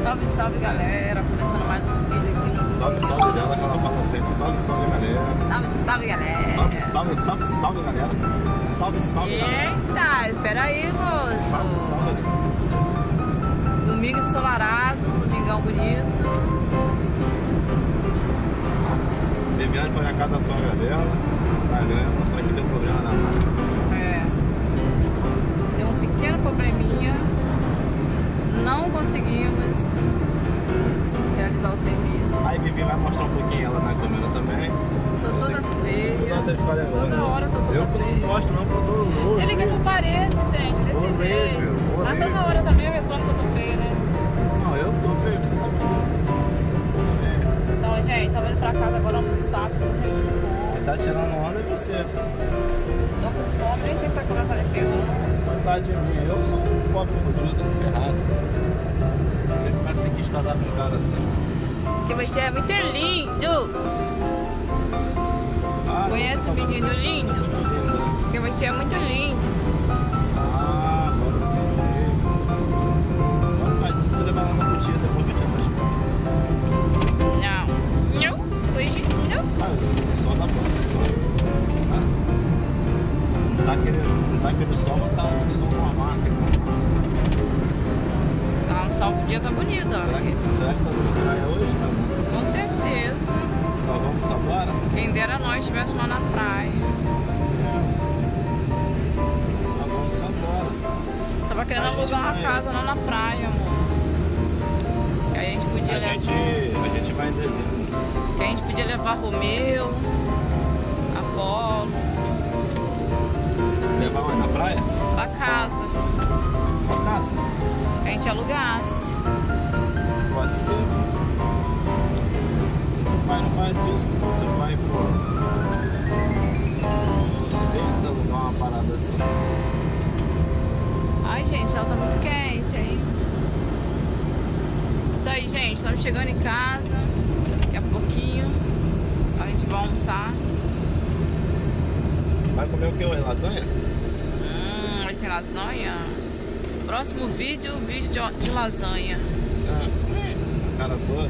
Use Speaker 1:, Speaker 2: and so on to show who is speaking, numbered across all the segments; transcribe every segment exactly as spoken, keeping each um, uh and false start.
Speaker 1: Salve, salve galera, começando mais um vídeo aqui no...
Speaker 2: Salve, salve dela, que ela fala sempre. Salve, salve galera.
Speaker 1: Salve, salve galera.
Speaker 2: Salve, salve, salve, salve galera. Salve, salve galera.
Speaker 1: Eita, espera aí, moço.
Speaker 2: Salve, salve.
Speaker 1: Domingo ensolarado, domingão bonito.
Speaker 2: Viviane foi na casa da sogra dela. Tá vendo? Só que deu problema na máquina.
Speaker 1: É. Deu um pequeno probleminha. Não conseguimos realizar o serviço.
Speaker 2: Aí Vivi vai mostrar um pouquinho ela na câmera também.
Speaker 1: Tô toda feia.
Speaker 2: Toda hora tem que ficar lembrando.
Speaker 1: Toda hora eu tô toda
Speaker 2: Eu que
Speaker 1: feia.
Speaker 2: não mostro não, porque eu tô louco.
Speaker 1: Ele quer que eu pareça, gente, desse
Speaker 2: Horrível,
Speaker 1: jeito.
Speaker 2: horrível.
Speaker 1: Mas toda hora também eu reclamo que eu tô feia, né?
Speaker 2: Não, eu tô feio, você tá maluco. Tô feio.
Speaker 1: Então, gente, tava indo pra casa agora no sábado, tô morrendo de fome.
Speaker 2: Quem tá tirando onda é você.
Speaker 1: Tô com fome, nem sei se a câmera tá me pegando.
Speaker 2: Coitado de mim, eu sou um pobre fudido, ferrado. Não sei como é que você quis casar com um cara assim.
Speaker 1: Porque você é muito lindo.
Speaker 2: Ah,
Speaker 1: Conhece
Speaker 2: você
Speaker 1: o
Speaker 2: tá
Speaker 1: menino
Speaker 2: muito
Speaker 1: lindo?
Speaker 2: Muito lindo, né?
Speaker 1: Porque você é muito lindo.
Speaker 2: Ah, agora eu entendi. Só um bocadinho de te levar lá na botija, depois que eu te mostro.
Speaker 1: Não. Não. Hoje não.
Speaker 2: Ah, só dá bom. Não tá querendo, não tá querendo sol, mas tá no sol com uma máquina.
Speaker 1: Tá, o sol o dia tá bonito, ó.
Speaker 2: Será que, será que tá dando praia hoje? Tá bom.
Speaker 1: Com certeza.
Speaker 2: Só vamos só agora?
Speaker 1: Quem dera nós estivéssemos lá na praia.
Speaker 2: Só vamos só agora.
Speaker 1: Tava querendo
Speaker 2: A gente
Speaker 1: alugar uma
Speaker 2: vai-
Speaker 1: casa lá na praia, amor. Que aí a gente podia
Speaker 2: A
Speaker 1: levar.
Speaker 2: gente, a gente vai em dezembro.
Speaker 1: Que a gente podia levar Romeu, Apolo,
Speaker 2: Levar onde? Na praia?
Speaker 1: pra casa.
Speaker 2: Pra casa?
Speaker 1: Que a gente alugasse.
Speaker 2: Pode ser. O pai não faz isso, tu vai pro... Eles alugar uma parada assim.
Speaker 1: Ai, gente, ela tá muito quente, hein? Isso aí, gente. Estamos chegando em casa. Daqui a pouquinho a gente vai almoçar.
Speaker 2: Vai comer o que hoje? Lasanha?
Speaker 1: Hum, hoje tem lasanha. Próximo vídeo, vídeo de, de lasanha.
Speaker 2: Ah, cara toda.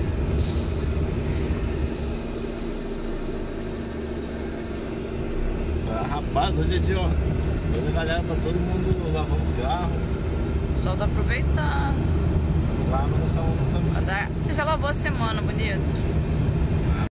Speaker 2: Ah, rapaz, hoje é dia, ó. Hoje a galera tá todo mundo lavando o carro.
Speaker 1: O sol tá aproveitando.
Speaker 2: Lava nessa onda também.
Speaker 1: Você já lavou a semana, bonito?